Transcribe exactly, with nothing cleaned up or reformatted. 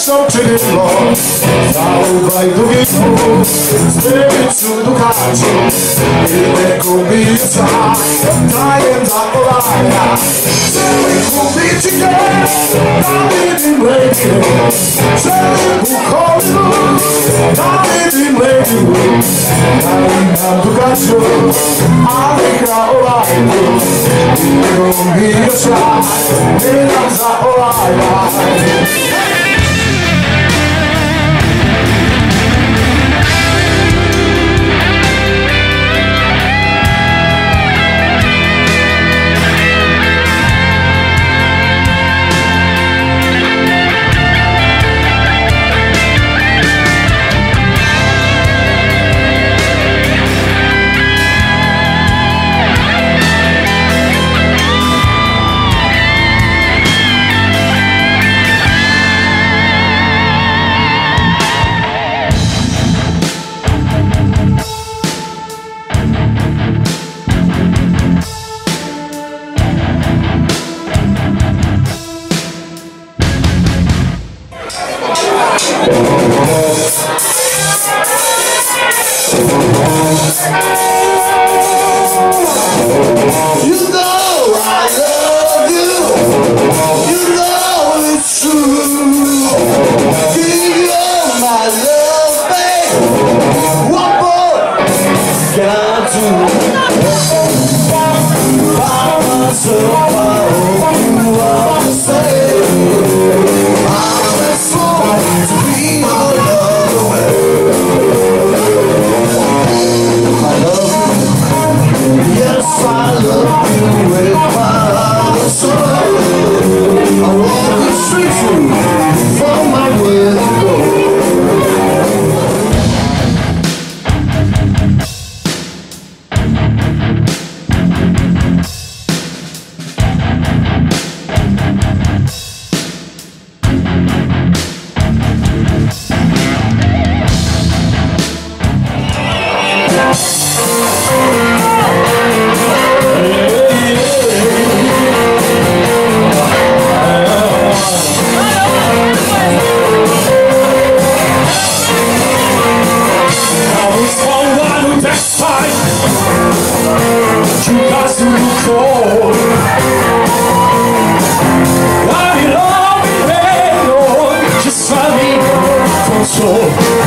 Something wrong. Stavo vai do ritmo, spirito do calcio, e comincia, dai da olaia. Se we could together, I'll be waiting. Se we call you, I'll be waiting. Dai do calcio, alle da olaia, e comincia, dai da olaia. You know I love you. You know it's true. Give you my love, babe. What more can I do? By myself, I hope you understand. I'm as slow to be another way. I love you. Yes, I love you with my heart and soul. I walk the streets from my way to go. So